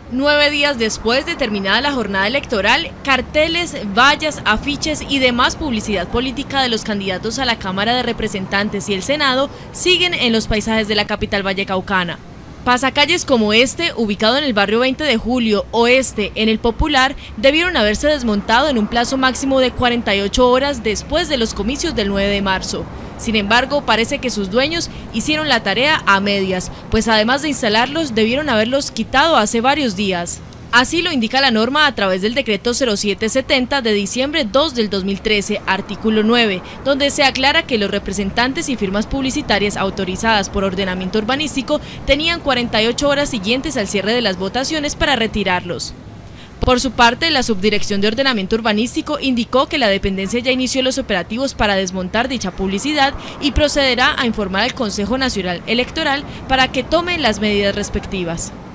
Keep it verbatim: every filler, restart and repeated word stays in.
Nueve días después de terminada la jornada electoral, carteles, vallas, afiches y demás publicidad política de los candidatos a la Cámara de Representantes y el Senado siguen en los paisajes de la capital vallecaucana. Pasacalles como este, ubicado en el barrio veinte de julio, o este, en el Popular, debieron haberse desmontado en un plazo máximo de cuarenta y ocho horas después de los comicios del nueve de marzo. Sin embargo, parece que sus dueños hicieron la tarea a medias, pues además de instalarlos, debieron haberlos quitado hace varios días. Así lo indica la norma a través del decreto cero siete setenta de diciembre dos del dos mil trece, artículo nueve, donde se aclara que los representantes y firmas publicitarias autorizadas por ordenamiento urbanístico tenían cuarenta y ocho horas siguientes al cierre de las votaciones para retirarlos. Por su parte, la Subdirección de Ordenamiento Urbanístico indicó que la dependencia ya inició los operativos para desmontar dicha publicidad y procederá a informar al Consejo Nacional Electoral para que tome las medidas respectivas.